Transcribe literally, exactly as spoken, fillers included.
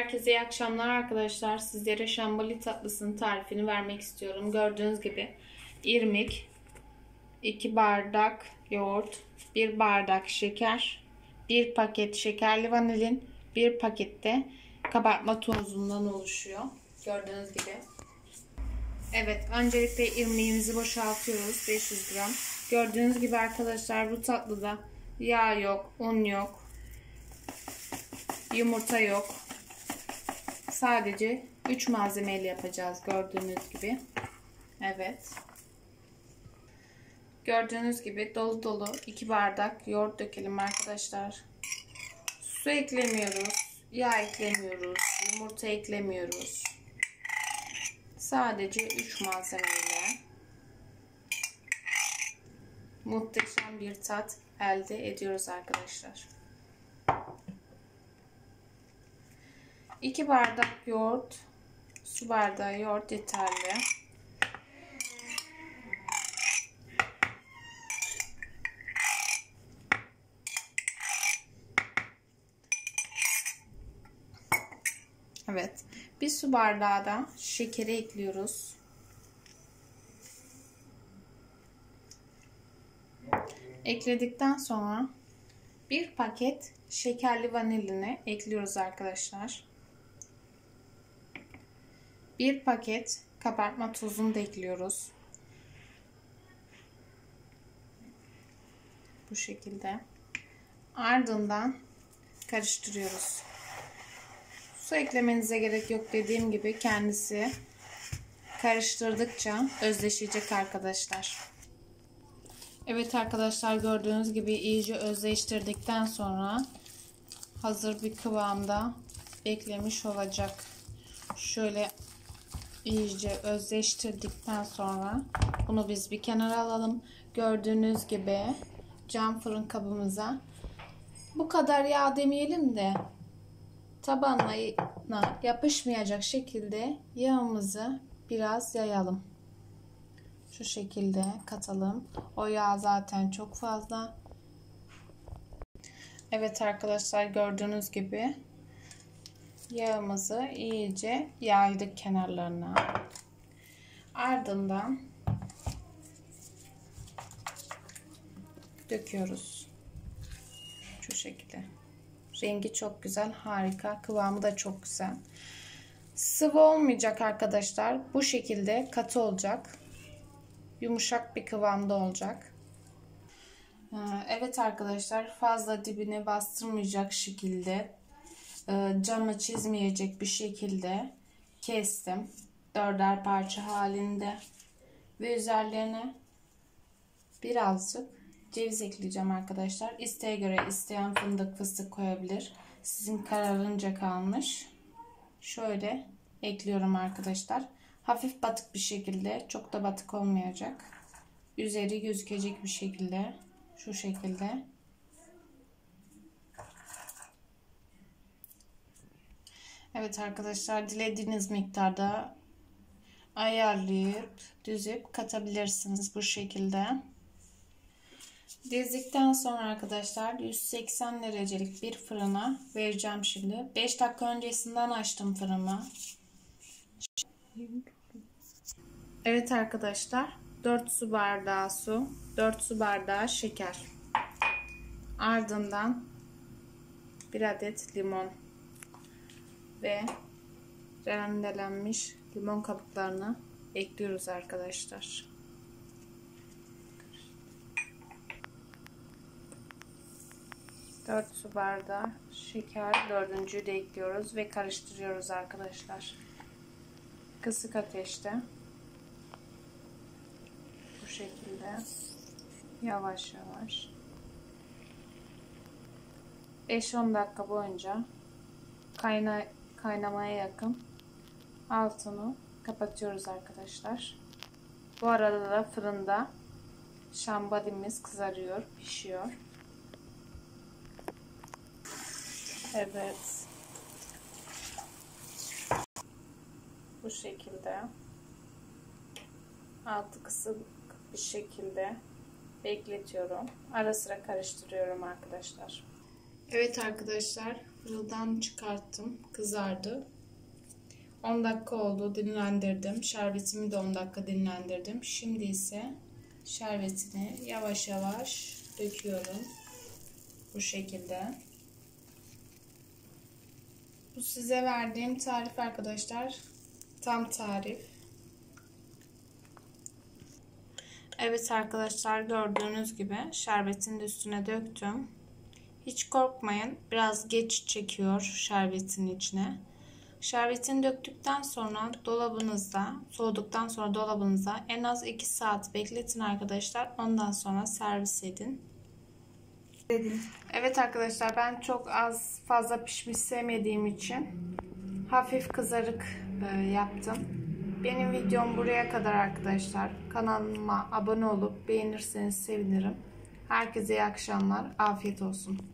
Herkese iyi akşamlar arkadaşlar. Sizlere şambali tatlısının tarifini vermek istiyorum. Gördüğünüz gibi irmik, iki bardak yoğurt, bir bardak şeker, bir paket şekerli vanilin, bir pakette kabartma tozundan oluşuyor. Gördüğünüz gibi. Evet, öncelikle irmiğimizi boşaltıyoruz. beş yüz gram. Gördüğünüz gibi arkadaşlar, bu tatlıda yağ yok, un yok, yumurta yok. Sadece üç malzemeyle yapacağız gördüğünüz gibi. Evet. Gördüğünüz gibi dolu dolu iki bardak yoğurt dökelim arkadaşlar. Su eklemiyoruz. Yağ eklemiyoruz. Yumurta eklemiyoruz. Sadece üç malzemeyle muhteşem bir tat elde ediyoruz arkadaşlar. iki bardak yoğurt, su bardağı yoğurt yeterli. Evet, bir su bardağı da şekeri ekliyoruz. Ekledikten sonra bir paket şekerli vanilini ekliyoruz arkadaşlar. Bir paket kabartma tozunu da ekliyoruz. Bu şekilde. Ardından karıştırıyoruz. Su eklemenize gerek yok, dediğim gibi kendisi karıştırdıkça özleşecek arkadaşlar. Evet arkadaşlar, gördüğünüz gibi iyice özleştirdikten sonra hazır bir kıvamda beklemiş olacak. Şöyle iyice özleştirdikten sonra bunu biz bir kenara alalım. Gördüğünüz gibi cam fırın kabımıza bu kadar yağ demeyelim de tabanına yapışmayacak şekilde yağımızı biraz yayalım. Şu şekilde katalım. O yağ zaten çok fazla. Evet arkadaşlar, gördüğünüz gibi yağımızı iyice yaydık kenarlarına. Ardından döküyoruz. Şu şekilde. Rengi çok güzel, harika. Kıvamı da çok güzel. Sıvı olmayacak arkadaşlar. Bu şekilde katı olacak. Yumuşak bir kıvamda olacak. Evet arkadaşlar, fazla dibine bastırmayacak şekilde, camı çizmeyecek bir şekilde kestim. Dörder parça halinde. Ve üzerlerine birazcık ceviz ekleyeceğim arkadaşlar. İsteğe göre isteyen fındık, fıstık koyabilir. Sizin kararınca kalmış. Şöyle ekliyorum arkadaşlar. Hafif batık bir şekilde, çok da batık olmayacak. Üzeri gözükecek bir şekilde, şu şekilde. Evet arkadaşlar, dilediğiniz miktarda ayarlayıp düzüp katabilirsiniz bu şekilde. Dizdikten sonra arkadaşlar yüz seksen derecelik bir fırına vereceğim şimdi. beş dakika öncesinden açtım fırını. Evet arkadaşlar, dört su bardağı su, dört su bardağı şeker. Ardından bir adet limon ve rendelenmiş limon kabuklarını ekliyoruz arkadaşlar. dört su bardağı şeker, dördüncüyü de ekliyoruz ve karıştırıyoruz arkadaşlar. Kısık ateşte. Bu şekilde yavaş yavaş beş on dakika boyunca kayna kaynamaya yakın altını kapatıyoruz arkadaşlar. Bu arada da fırında şambalimiz kızarıyor, pişiyor. Evet. Bu şekilde altı kısık bir şekilde bekletiyorum. Ara sıra karıştırıyorum arkadaşlar. Evet arkadaşlar, Fırından çıkarttım. Kızardı. on dakika oldu. Dinlendirdim. Şerbetimi de on dakika dinlendirdim. Şimdi ise şerbetini yavaş yavaş döküyorum. Bu şekilde. Bu size verdiğim tarif arkadaşlar. Tam tarif. Evet arkadaşlar, gördüğünüz gibi şerbetin de üstüne döktüm. Hiç korkmayın. Biraz geç çekiyor şerbetin içine. Şerbetini döktükten sonra dolabınızda, soğuduktan sonra dolabınızda en az iki saat bekletin arkadaşlar. Ondan sonra servis edin. Evet arkadaşlar, ben çok az fazla pişmiş sevmediğim için hafif kızarık e, yaptım. Benim videom buraya kadar arkadaşlar. Kanalıma abone olup beğenirseniz sevinirim. Herkese iyi akşamlar. Afiyet olsun.